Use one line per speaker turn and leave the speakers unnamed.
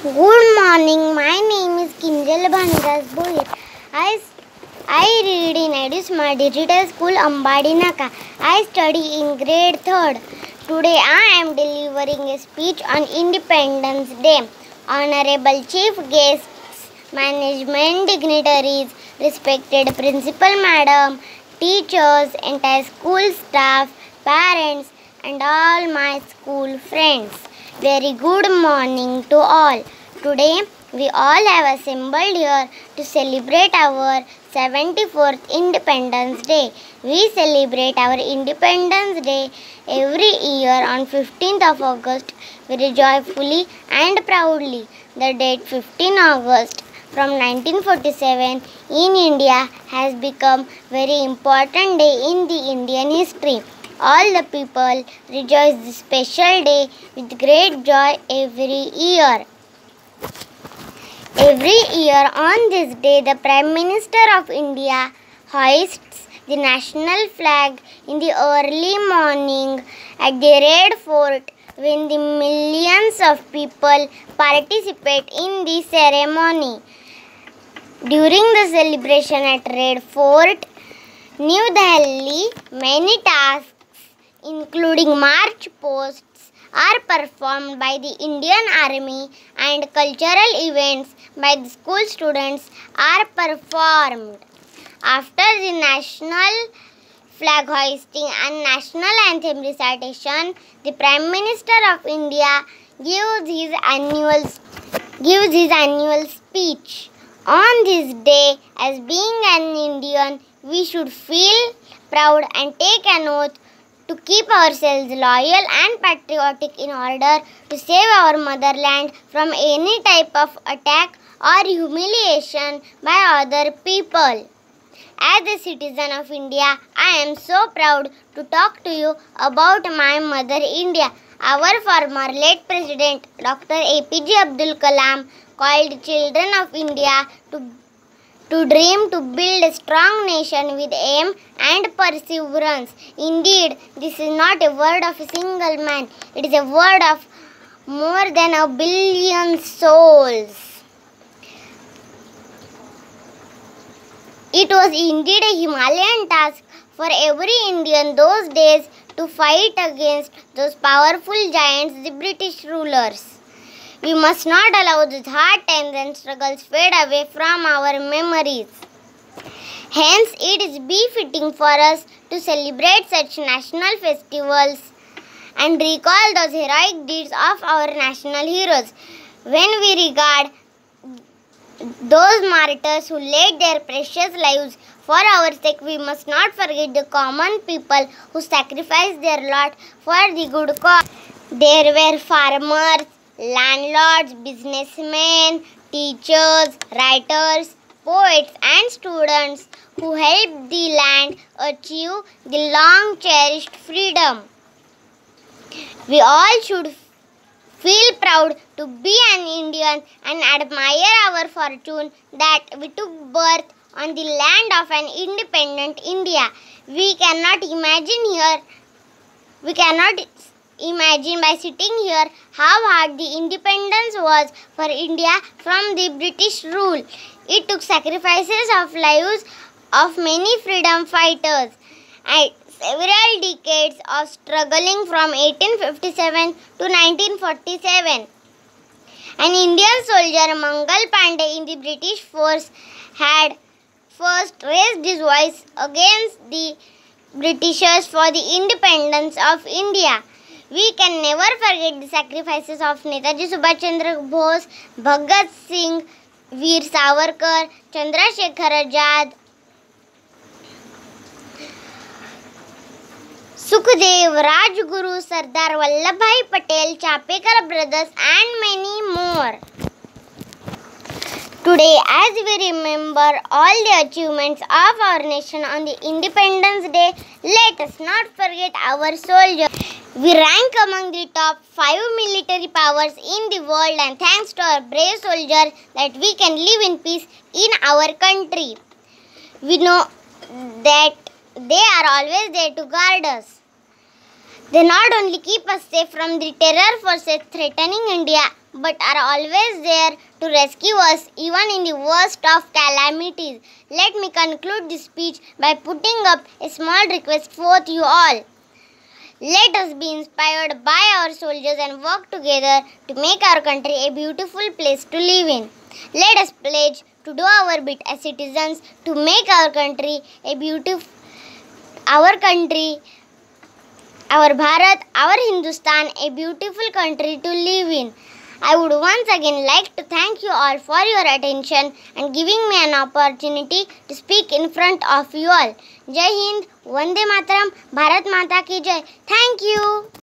Good morning. My name is Kinjal Bhandas Bohir. I read in Edusmart Digital School, Ambadi Naka. I study in grade 3rd. Today I am delivering a speech on Independence Day. Honorable Chief Guests, management dignitaries, respected Principal Madam, teachers, entire school staff, parents, and all my school friends. Very good morning to all. Today we all have assembled here to celebrate our 74th Independence Day. We celebrate our Independence Day every year on 15th of August very joyfully and proudly. The date 15 August from 1947 in India has become very important day in the Indian history. All the people rejoice this special day with great joy every year. Every year on this day, the Prime Minister of India hoists the national flag in the early morning at the Red Fort when the millions of people participate in the ceremony. During the celebration at Red Fort, New Delhi, many tasks including march posts are performed by the Indian Army and cultural events by the school students are performed. After the national flag hoisting and national anthem recitation, the Prime Minister of India gives his annual speech. On this day, as being an Indian, we should feel proud and take an oath to keep ourselves loyal and patriotic in order to save our motherland from any type of attack or humiliation by other people. As a citizen of India, I am so proud to talk to you about my mother India. Our former late President Dr. APJ Abdul Kalam called children of India to dream to build a strong nation with aim and perseverance. Indeed, this is not a word of a single man. It is a word of more than a billion souls. It was indeed a Himalayan task for every Indian those days to fight against those powerful giants, the British rulers. We must not allow these hard times and struggles fade away from our memories. Hence, it is befitting for us to celebrate such national festivals and recall those heroic deeds of our national heroes. When we regard those martyrs who laid their precious lives for our sake, we must not forget the common people who sacrificed their lot for the good cause. There were farmers, landlords, businessmen, teachers, writers, poets and students who helped the land achieve the long cherished freedom. We all should feel proud to be an Indian and admire our fortune that we took birth on the land of an independent India. We cannot imagine by sitting here how hard the independence was for India from the British rule. It took sacrifices of lives of many freedom fighters and several decades of struggling from 1857 to 1947. An Indian soldier, Mangal Pandey, in the British force had first raised his voice against the Britishers for the independence of India. We can never forget the sacrifices of Netaji Subhash Chandra Bose, Bhagat Singh, Veer Savarkar, Chandrasekhar Azad, Sukhdev, Rajguru, Sardar Vallabhbhai Patel, Chapekar brothers and many more. Today, as we remember all the achievements of our nation on the Independence Day, let us not forget our soldiers. We rank among the top 5 military powers in the world, and thanks to our brave soldiers that we can live in peace in our country. We know that they are always there to guard us. They not only keep us safe from the terror forces threatening India, but are always there to rescue us even in the worst of calamities. Let me conclude this speech by putting up a small request for you all. Let us be inspired by our soldiers and work together to make our country a beautiful place to live in. Let us pledge to do our bit as citizens to make our country a beautiful, our Bharat, our Hindustan, a beautiful country to live in. I would once again like to thank you all for your attention and giving me an opportunity to speak in front of you all. Jai Hind, Vande Mataram, Bharat Mata ki Jai. Thank you.